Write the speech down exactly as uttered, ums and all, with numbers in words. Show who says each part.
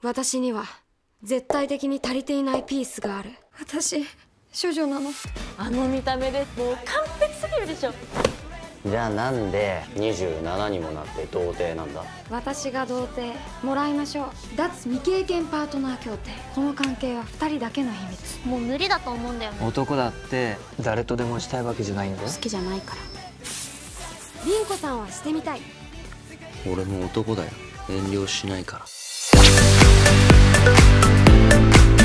Speaker 1: 私には絶対的に足りていないピースがある。私処女なの。
Speaker 2: あの見た目でもう完璧すぎるでしょ。
Speaker 3: じゃあなんでにじゅうななにもなって童貞なんだ。
Speaker 1: 私が童貞もらいましょう。脱未経験パートナー協定。この関係はふたりだけの秘密。
Speaker 4: もう無理だと思うんだよね。
Speaker 5: 男だって誰とでもしたいわけじゃないんだよ。
Speaker 4: 好きじゃないから。
Speaker 1: 凛子さんはしてみたい。
Speaker 3: 俺も男だよ。遠慮しないから。